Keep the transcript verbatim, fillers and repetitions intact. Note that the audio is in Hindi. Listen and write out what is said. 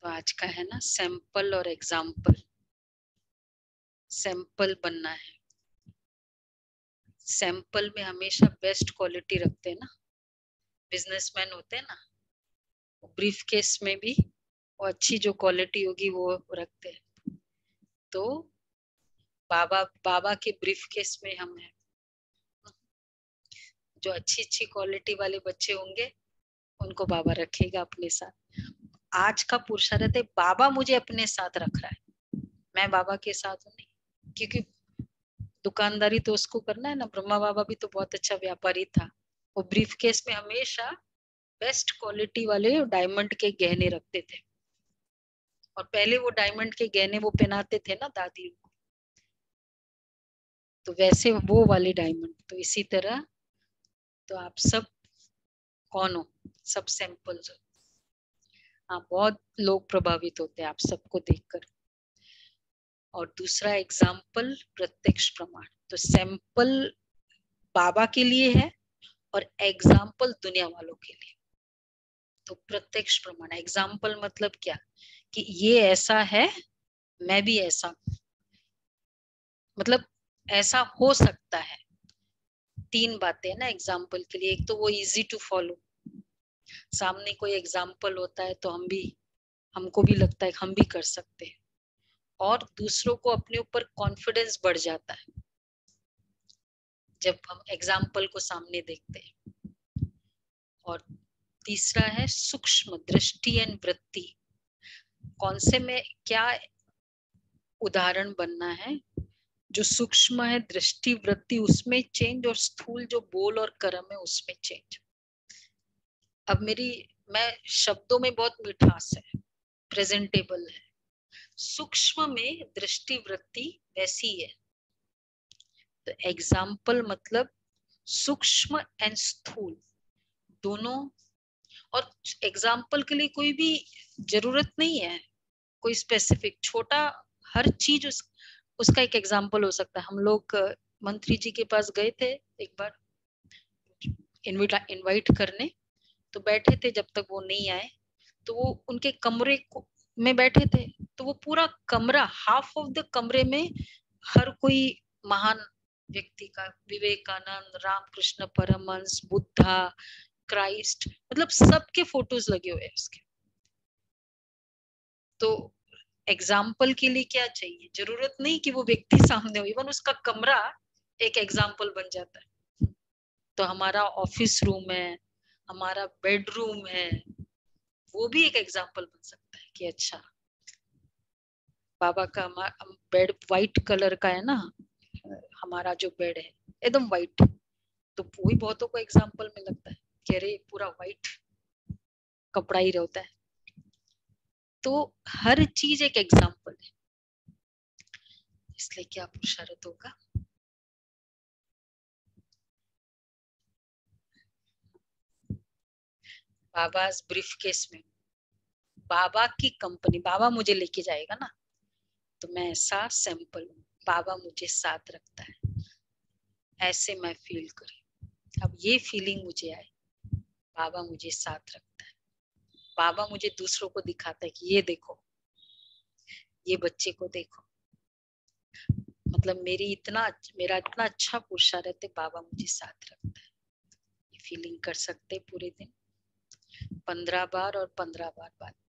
तो आज का है ना सैंपल और एग्जाम्पल। सैंपल बनना है। सैंपल में हमेशा बेस्ट क्वालिटी रखते हैं ना, बिजनेसमैन होते हैं ना, ब्रीफ केस में भी वो अच्छी जो क्वालिटी होगी वो रखते हैं। तो बाबा बाबा के ब्रीफ केस में हम हैं। जो अच्छी अच्छी क्वालिटी वाले बच्चे होंगे उनको बाबा रखेगा अपने साथ। आज का पुरुषार्थ है, बाबा मुझे अपने साथ रख रहा है, मैं बाबा के साथ हूँ नहीं, क्योंकि दुकानदारी तो उसको करना है ना। ब्रह्मा बाबा भी तो बहुत अच्छा व्यापारी था। वो ब्रीफ केस में हमेशा बेस्ट क्वालिटी वाले डायमंड के गहने रखते थे, और पहले वो डायमंड के गहने वो पहनाते थे ना दादी को, तो वैसे वो वाले डायमंड। तो इसी तरह तो आप सब कौन हो? सब सैंपल्स हो। हाँ, बहुत लोग प्रभावित होते हैं आप सबको देखकर। और दूसरा एग्जाम्पल प्रत्यक्ष प्रमाण। तो सैंपल बाबा के लिए है और एग्जाम्पल दुनिया वालों के लिए। तो प्रत्यक्ष प्रमाण, एग्जाम्पल मतलब क्या कि ये ऐसा है, मैं भी ऐसा हूं, मतलब ऐसा हो सकता है। तीन बातें ना एग्जाम्पल के लिए। एक तो वो इजी टू फॉलो, सामने कोई एग्जाम्पल होता है तो हम भी, हमको भी लगता है हम भी कर सकते हैं, और दूसरों को अपने ऊपर कॉन्फिडेंस बढ़ जाता है जब हम एग्जाम्पल को सामने देखते हैं। और तीसरा है सूक्ष्म दृष्टि एंड वृत्ति। कौन से में क्या उदाहरण बनना है, जो सूक्ष्म है दृष्टि वृत्ति उसमें चेंज, और स्थूल जो बोल और कर्म है उसमें चेंज। अब मेरी, मैं शब्दों में बहुत मिठास है, प्रेजेंटेबल है। सूक्ष्म में दृष्टि वृत्ति वैसी है। तो एग्जाम्पल मतलब सूक्ष्म एंड स्थूल दोनों। और एग्जाम्पल के लिए कोई भी जरूरत नहीं है, कोई स्पेसिफिक छोटा, हर चीज उस, उसका एक एग्जाम्पल हो सकता है। हम लोग मंत्री जी के पास गए थे एक बार इनविट इनवाइट करने, तो बैठे थे जब तक वो नहीं आए, तो वो उनके कमरे को में बैठे थे, तो वो पूरा कमरा, हाफ ऑफ द कमरे में हर कोई महान व्यक्ति का, विवेकानंद, रामकृष्ण परमहंस, बुद्धा, क्राइस्ट, मतलब सबके फोटोज लगे हुए हैं उसके। तो एग्जाम्पल के लिए क्या चाहिए? जरूरत नहीं कि वो व्यक्ति सामने हो, इवन उसका कमरा एक एग्जाम्पल बन जाता है। तो हमारा ऑफिस रूम है, हमारा बेडरूम है, वो भी एक एग्जाम्पल बन सकता है कि अच्छा बाबा का बेड व्हाइट कलर का है ना, हमारा जो बेड है एकदम व्हाइट, तो वही बहुतों को एग्जाम्पल में लगता है कि अरे पूरा व्हाइट कपड़ा ही रहता है। तो हर चीज एक एग्जाम्पल है, इसलिए क्या पुरुषार्थ होगा? बाबा ब्रीफ केस में, बाबा की कंपनी, बाबा मुझे लेके जाएगा ना, तो मैं ऐसा सैंपल हूँ, बाबा मुझे साथ रखता है, ऐसे मैं फील करी। अब ये फीलिंग मुझे आए, बाबा मुझे साथ रखता है, बाबा मुझे दूसरों को दिखाता है कि ये देखो, ये बच्चे को देखो, मतलब मेरी इतना मेरा इतना अच्छा पुरुषार्थ है, बाबा मुझे साथ रखता है। ये फीलिंग कर सकते पूरे दिन पंद्रह बार और पंद्रह बार बात